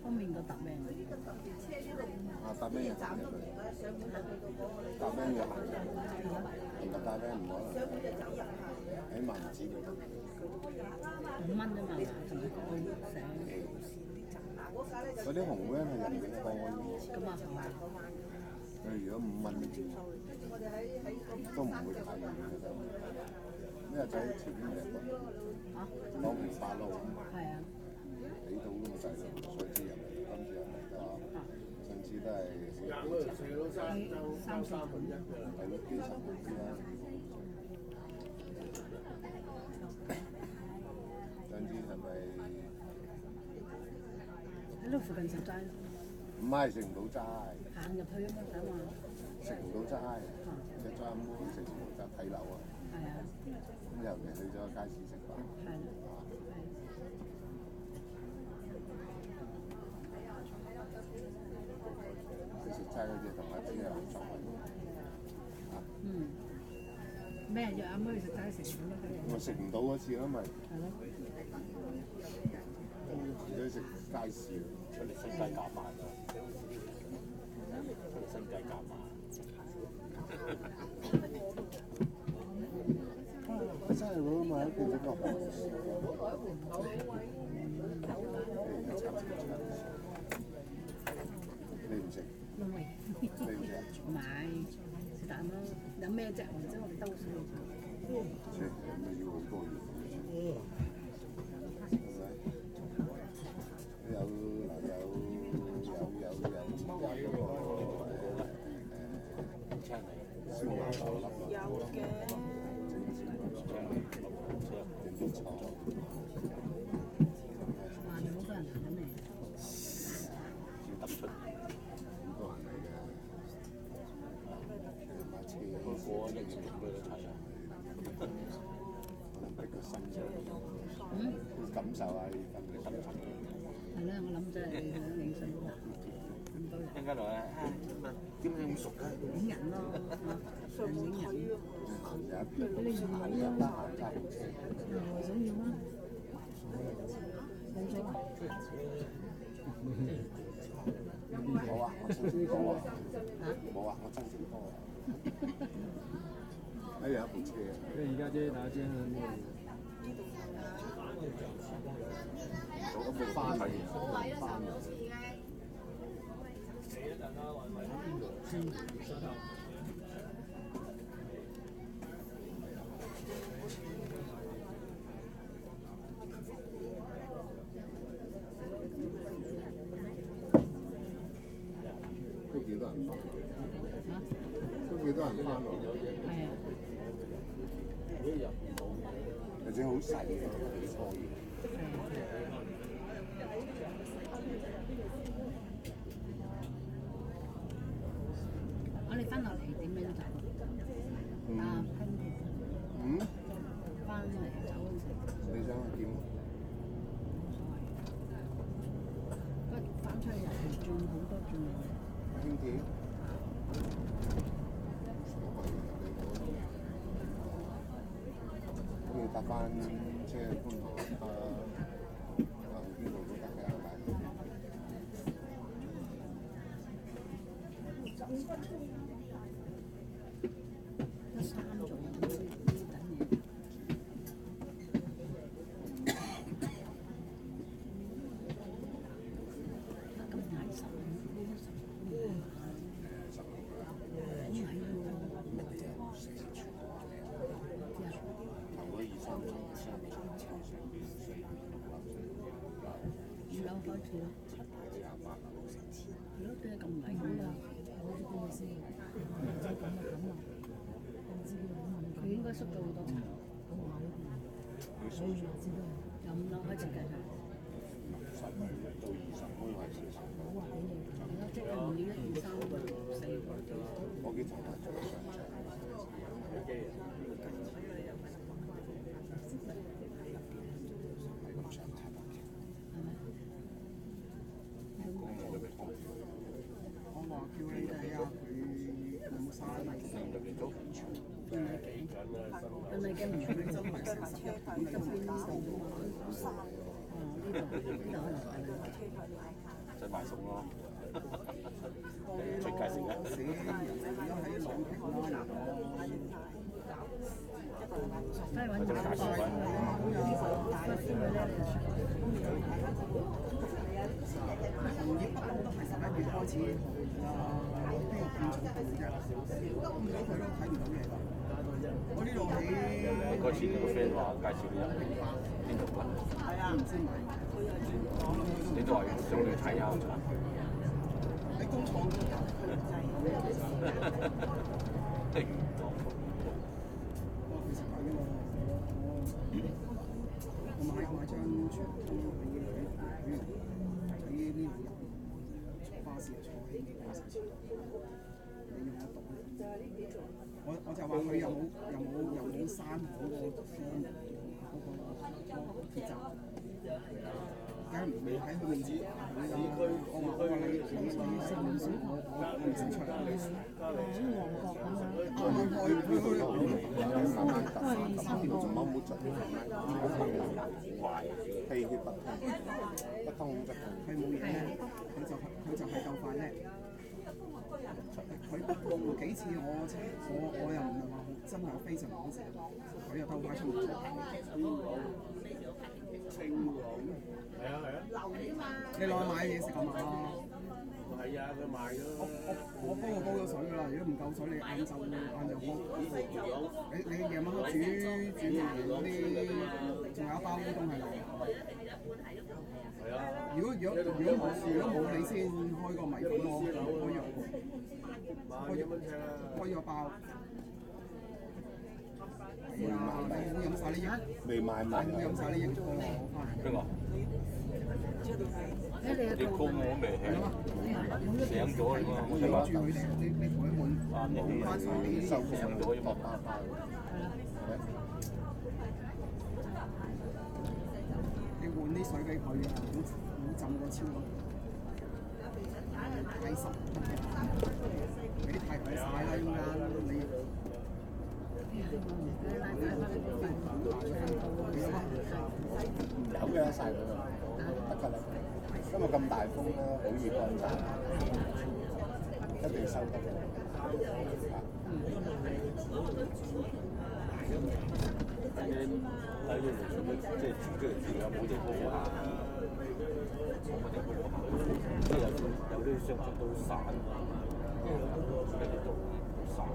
方便過搭咩？ 啊，搭咩嘢行入去？搭咩嘢行入去？唔係搭咩唔可能，起碼唔止2蚊。 5蚊啫嘛，同埋個醒。 嗰啲紅 van 係人哋放咁啊係嘛？ 如果5蚊都唔會太遠嘅啫。呢個仔前邊嚟講， 嚇？ 講8路， 係啊。 俾到咁滯咯，所以知入嚟，今次入嚟嘅話，上次都係 3、4層。 係咯，幾層唔知啦。上次係咪？ 喺度附近食齋。 唔係食唔到齋。 行入去咁樣想話。 食唔到齋，一齋咁食唔到齋睇樓啊。 係啊。 咁尤其去咗街市食飯。 係咯。 食齋嗰啲同我知係合作嘅。 嗯。咩約阿妹食齋食唔到嗰啲？ 我食唔到嗰次咯，咪。 係咯。 自己食街市， 出嚟新界夾萬啊！出嚟新界夾萬。 真係喎，買一件整個紅薯。你唔食？ 唔係。 你唔食？ 買是但咯，有咩啫？唔知我哋兜水。 食咪要好多嘢。有燒賣手粒啊！ 有嘅。 整啲菜。 哇！你好多人行緊嚟。 要揼出。 好多人嚟嘅。買車。 過1年俾你睇啊！ 可能逼個心啫。感受下你心情。 係啦，我諗真係想影相咁多人。 一陣間來點解咁熟嘅？ 影人咯，上影人。 你唔好得閒揸部車。 想要啊？冇所謂。 冇啊，我親戚多啊。冇啊，我親戚多啊。哎呀，部車。 而家啫，打車啊！ 我咁冇翻嚟。都幾多人翻？都幾多人翻喎？ 係啊。 或者好細嘅，幾錯嘅。 我哋翻落嚟點樣走？啊，跟住。翻嚟走嗰時。 你想點？ 不過翻出去入邊轉好多轉嘅。 輕鐵。咁要搭翻車去觀塘邊度都得嘅， 得3種等嘢。咁係15。5樓開始咯。係咯，點解咁唔係咁㗎？佢應該縮到好多層。由5樓開始計佢。 到20公係4層。 係咯，即係唔要1、2、3、4個。 我幾層啊？仲有上層。係咁上層。 我話叫你哋啊，佢冇晒咪特別早。 但係嘅唔係周圍成10日，呢度呢度可能係。 餸咯。 出街食啊！ 寫人哋而家喺朗屏啦， 即係揾我真係介紹翻。 行業不嬲都係11月開始去啦，邊個咁早到啫？咁如果佢都睇唔到嘢，我呢度喺嗰次個 friend 話介紹你入邊度啦， 唔知買， 你都話想去睇下。 喺工廠都有。 對。 哇！佢食緊喎，我買張傳統俾佢喺呢度入巴士坐輕幾個小時，你用得到？我就話佢有冇閂好個鐵閘？梗係唔會喺佢面前打佢啦。我話你食唔食？我唔識出嚟。啱啱開氣血不通則係冇嘢嘅，佢就係夠快叻。佢不過幾次我又唔係話真係非常好食，佢又鬥快出嚟。係啊！你落去買嘢食係嘛？係啊，佢賣咗。我幫佢煲咗水㗎啦，如果唔夠水，你晏晝煲。你夜晚黑煮埋嗰啲，仲有一包烏冬係流。係啊。如果冇你先開個米粉咯，開咗包。係啊，你會飲晒呢啲？ 未買埋。 會飲晒呢啲湯我翻嚟。 邊個？啲湯我未起，醒咗啦嘛，我你攞住佢哋，你同佢換翻晒你收上咗一百包。 你換啲水俾佢啊，唔好浸過超咯。太濕，你啲太大晒啦，依家你。 有嘅晒佢得㗎啦，因為咁大風咧，好易乾曬，一定收得嘅。 喺呢度做咩？即係住咗嚟住啊，冇地方行，冇地方行，即係有啲商場都散啊，住喺呢度散。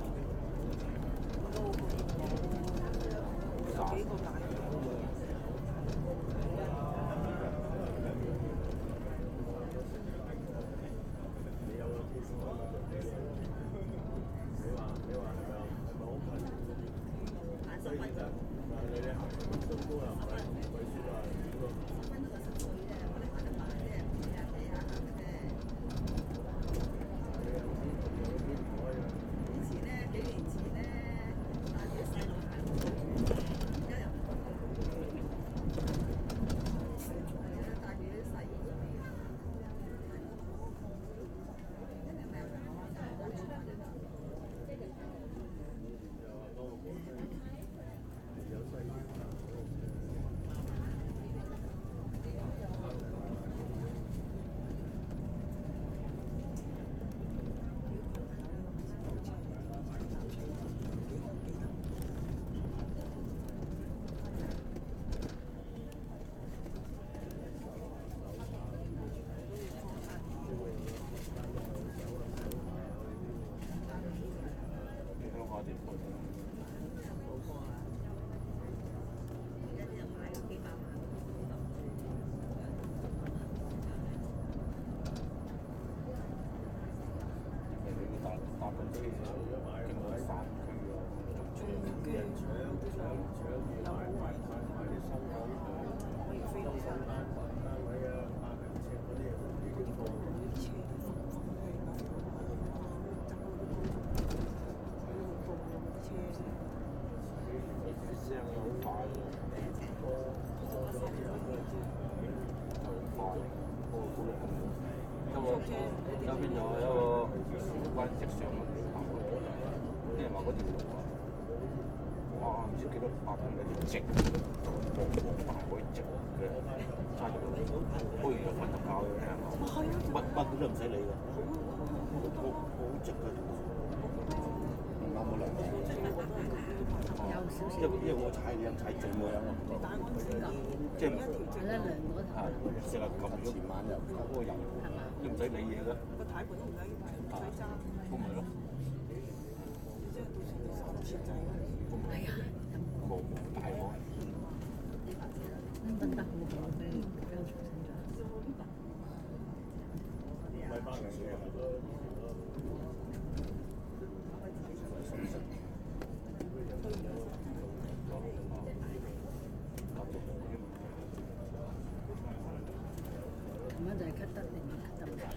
有邊有一個關直上嘅行過，啲人話嗰條路啊，哇唔知幾多百公里直，黃大海直嘅，差唔多，好似有瞓得覺咁樣。 都唔使理㗎，好直嘅。 啱冇兩隻。 有少少。 因為我踩你踩正嗰樣啊，即係係啦，涼嗰頭。 成日撳咗前晚又嗰個油，都唔使理嘢㗎。咁咪咯。 係啊， 冇大鑊。 分得好好，俾我重新咗。咁樣就係咳得定唔咳得唔得？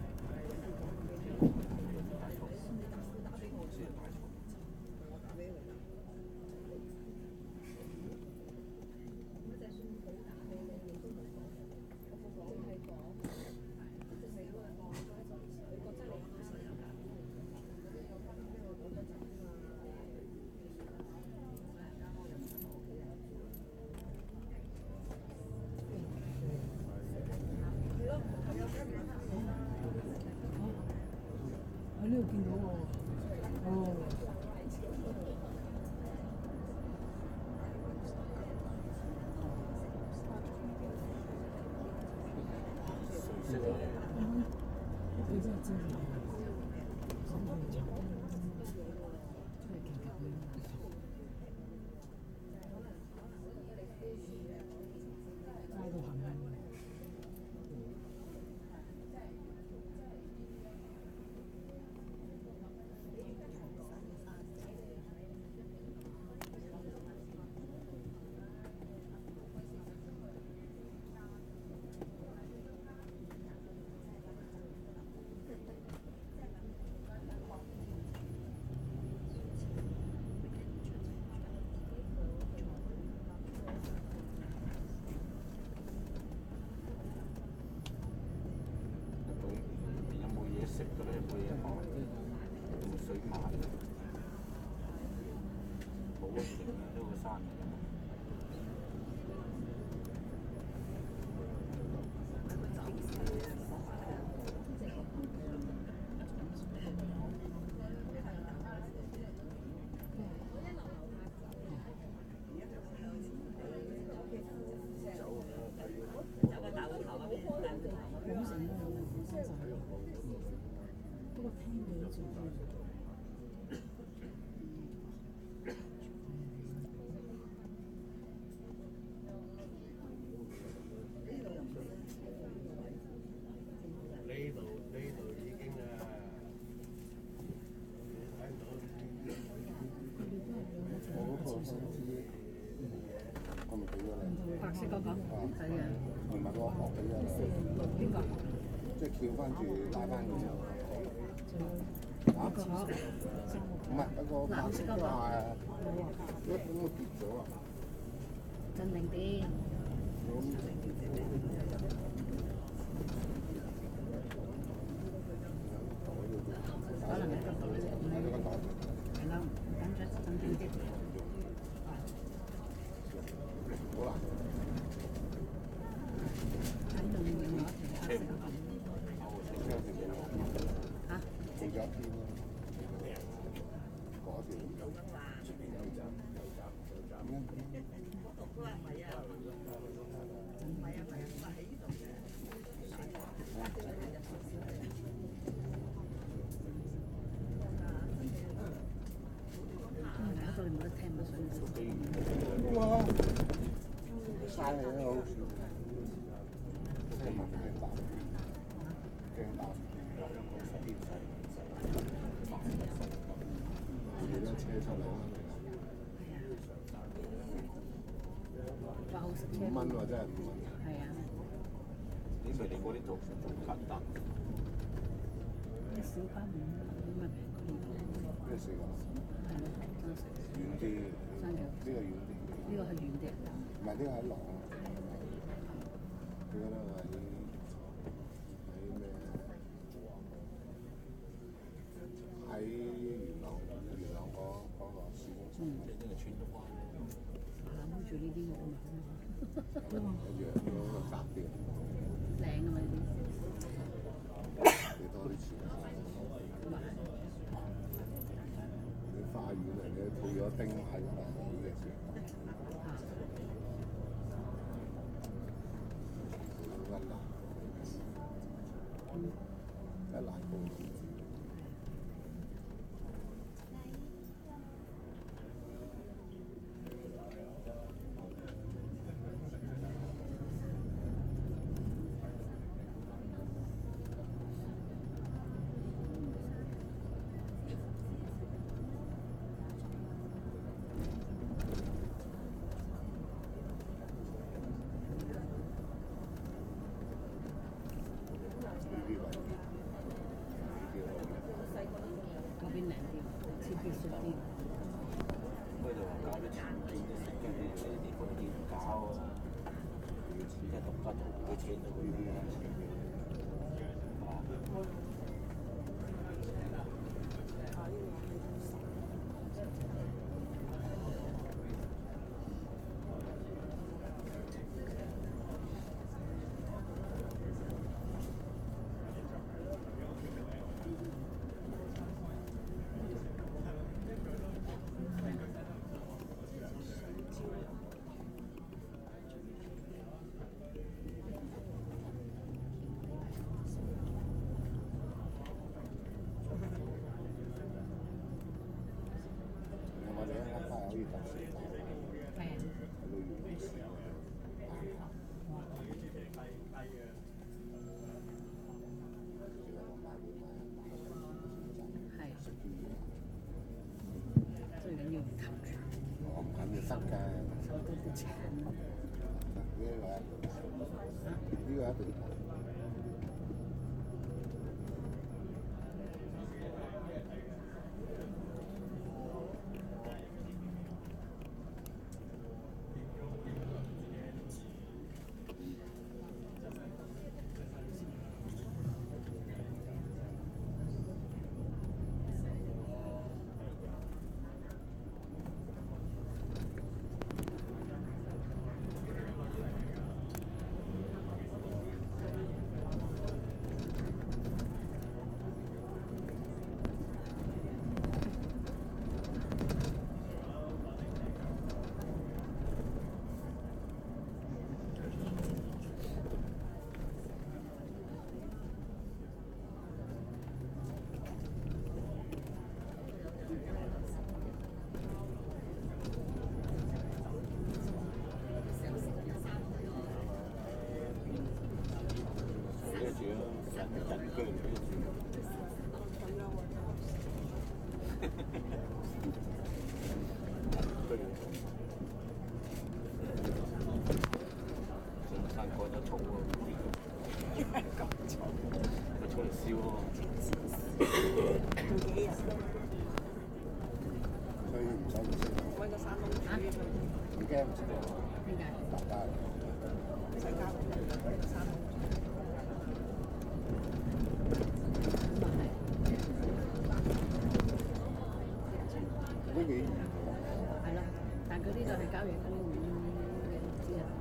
喺呢度見到喎，哦。佢真係知道。齋到行啊！ 有冇嘢食㗎咧？冇嘢喝，有冇水買啊？冇乜食啊！呢個山。不過聽到就我咪俾咗你。 白色嗰個，係啊。 唔係個殼俾咗你。 邊個？ 即係翹翻住拉翻佢。 呢個殼。 唔係嗰個白色嗰個係。一咁就跌咗啊！ 鎮定啲。可能喺個度啫。係啦，緊張鎮定啲。 好啦。 喺度另外一條黑色嗰個。嚇？ 仲有一邊咯。嗰條。冇得聽乜水。 哇！嘥氣啊，好少。聽聞驚爆，驚爆。你架車出嚟啦！5蚊喎，真係5蚊。 係啊。 你咪嚟嗰啲做簡單。 啲小巴5蚊，咁咪平嗰啲。 咩食啊？ 係咯，真係。 遠啲，呢個遠啲。 呢個係遠啲。 唔係呢個喺廊，佢嗰度喺咩？喺元朗嗰個市中心。 呢個村都關。 諗住呢啲我咪好。 一樣嗰個雜啲。 靚啊嘛呢啲。 丁買咗嚟嘅先。一蘭布。 嗰邊靚啲，似別墅啲。 佢就話搞啲殘片嘅設計，呢啲地方點搞啊？即係獨家圖嘅錢都會啲啦。 我哋一間可以搭4架， 係啊， 去到元朗市係食啲嘢， 最緊要唔冚住， 我唔肯就得㗎。 收到啲錢。 呢個一定要。 山改咗草喎，咁臭，咪出嚟燒咯。 所以唔使唔識。 揾個山窿啊？ 唔驚唔識喎， 點解？ 大家嚟。 一齊交揾個山窿。 咁啊係。 都幾遠。 係咯，但佢呢度係郊野公園之一。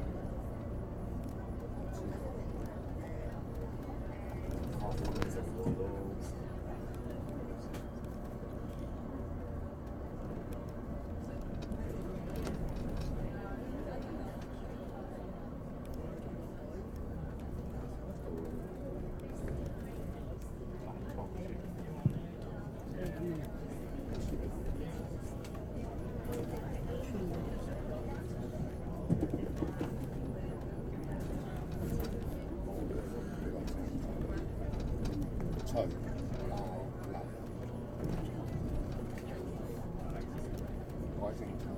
除鬧流改成除。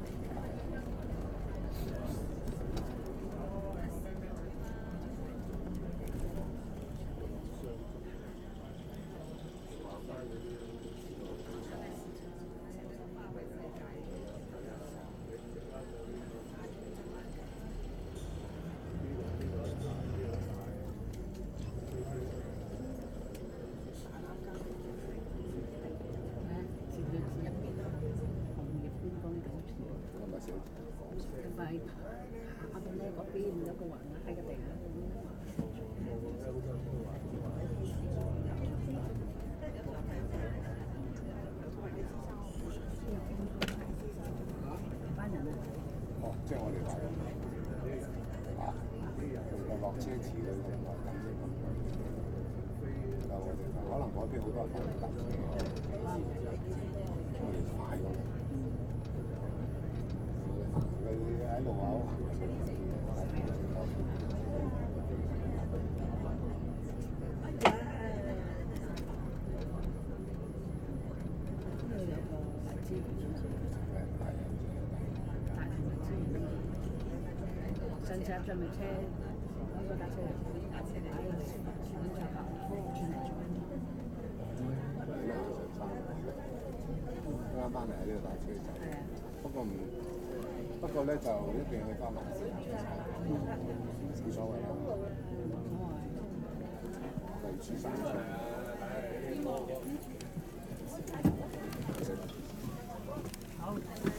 可能嗰邊好多人搭車，我哋快過嚟。佢喺路口行。 上次上咪車，呢個架車嚟， 啱翻嚟喺呢度打車走，不過咧就一定要去翻埋先，冇所謂啦。嚟住山上。 好。